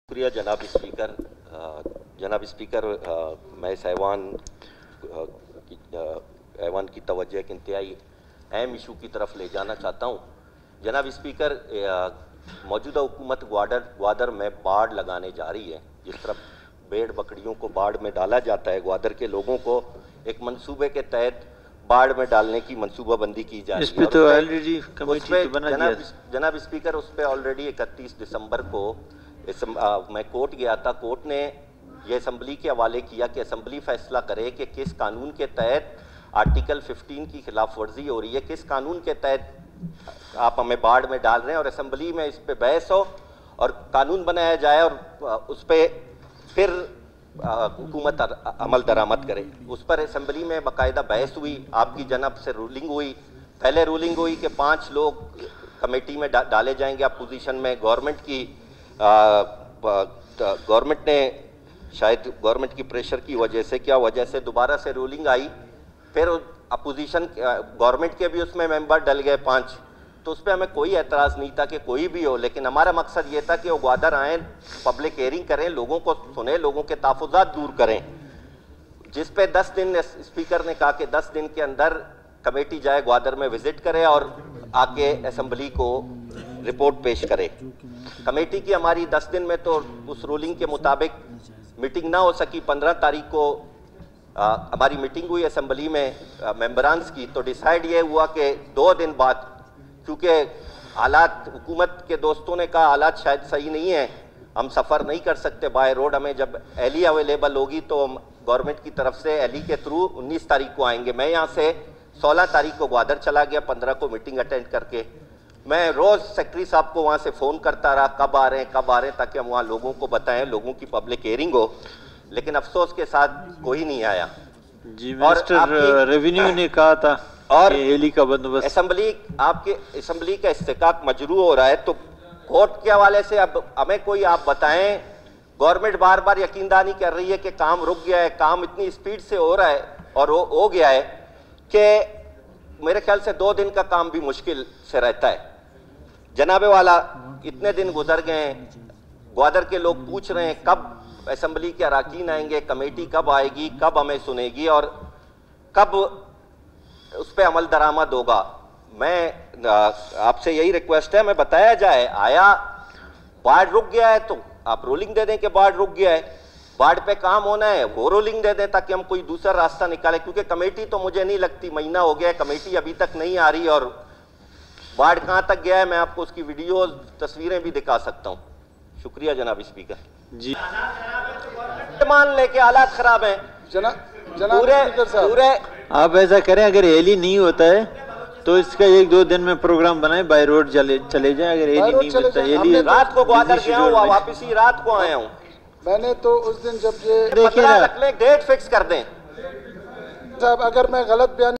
शुक्रिया जनाब स्पीकर। जनाब स्पीकर, मैं इस ऐवान की तवज्जो एक इंतहाई अहम इशू की तरफ ले जाना चाहता हूँ। जनाब स्पीकर, मौजूदा हुकूमत ग्वादर में बाढ़ लगाने जा रही है। जिस तरह भेड़ बकरियों को बाढ़ में डाला जाता है, ग्वादर के लोगों को एक मंसूबे के तहत बाढ़ में डालने की मंसूबाबंदी की जा रही है। इस पे तो ऑलरेडी कमेटी तो बना दिया। जनाब स्पीकर, उस पर ऑलरेडी 31 दिसंबर को मैं कोर्ट गया था। कोर्ट ने यह असेंबली के हवाले किया कि असेंबली फैसला करे कि किस कानून के तहत आर्टिकल 15 की खिलाफ वर्जी हो रही है, किस कानून के तहत आप हमें बाढ़ में डाल रहे हैं, और असेंबली में इस पे बहस हो और कानून बनाया जाए और उस पर फिर हुकूमत अमल दरामद करे। उस पर असेंबली में बाकायदा बहस हुई, आपकी जनाब से रूलिंग हुई। पहले रूलिंग हुई कि 5 लोग कमेटी में डाले जाएंगे अपोजिशन में। गवर्नमेंट ने शायद गवर्नमेंट की प्रेशर की वजह से वजह से दोबारा से रूलिंग आई। फिर अपोजिशन गवर्नमेंट के भी उसमें मेंबर डल गए 5। तो उस पर हमें कोई एतराज़ नहीं था कि कोई भी हो, लेकिन हमारा मकसद ये था कि वो ग्वादर आएँ, पब्लिक हियरिंग करें, लोगों को सुने, लोगों के तहफ़्फ़ुज़ात दूर करें। जिस पे 10 दिन स्पीकर ने कहा कि 10 दिन के अंदर कमेटी जाए, ग्वादर में विजिट करे और आके असेंबली को रिपोर्ट पेश करे। कमेटी की हमारी 10 दिन में तो उस रूलिंग के मुताबिक मीटिंग ना हो सकी। 15 तारीख को हमारी मीटिंग हुई असेंबली में मेंबरान्स की, तो डिसाइड ये हुआ कि 2 दिन बाद, क्योंकि हालात, हुकूमत के दोस्तों ने कहा हालात शायद सही नहीं है, हम सफ़र नहीं कर सकते बाय रोड, हमें जब एली अवेलेबल होगी तो हम गवर्नमेंट की तरफ से एली के थ्रू 19 तारीख को आएंगे। मैं यहाँ से 16 तारीख को ग्वादर चला गया, 15 को मीटिंग अटेंड करके। मैं रोज़ सेक्रेटरी साहब को वहाँ से फ़ोन करता रहा, कब आ रहे हैं, ताकि हम वहाँ लोगों को बताएं, लोगों की पब्लिक हियरिंग हो। लेकिन अफसोस के साथ कोई नहीं आया। जी, मिनिस्टर रेवेन्यू ने कहा था और एली का बंदोबस्त, आपके असेंबली का इस्तेकाक मजरू हो रहा है। तो कोर्ट के हवाले से अब हमें कोई आप बताएं। गवर्नमेंट बार बार यकीनदानी कर रही है कि काम रुक गया है, काम इतनी स्पीड से हो रहा है और हो गया है कि मेरे ख्याल से 2 दिन का काम भी मुश्किल से रहता है। जनाबे वाला, इतने दिन गुजर गए हैं, ग्वादर के लोग पूछ रहे हैं कब असेंबली के अरकान आएंगे, कमेटी कब आएगी, कब हमें सुनेगी और कब उस पर अमल दरामद होगा। मैं आपसे यही रिक्वेस्ट है, हमें बताया जाए, आया बाढ़ रुक गया है तो आप रोलिंग दे दें कि बाढ़ रुक गया है, बाढ़ पे काम होना है वो रोलिंग दे दें, ताकि हम कोई दूसरा रास्ता निकालें। क्योंकि कमेटी तो मुझे नहीं लगती, महीना हो गया है, कमेटी अभी तक नहीं आ रही, और बाढ़ कहाँ तक गया है मैं आपको उसकी वीडियो तस्वीरें भी दिखा सकता हूँ। शुक्रिया जनाब स्पीकर जी। मान ले के हालात खराब हैं पूरे। आप ऐसा करें, अगर एली नहीं होता है तो इसका 1-2 दिन में प्रोग्राम बनाए, बाय रोड चले जाए। अगर एली नहीं मिलता, एली रात को ग्वादर गया हूँ, वापिस ही रात को आया हूँ। मैंने तो उस दिन जब ये देखिए, डेट फिक्स कर दें साहब, अगर मैं गलत बयान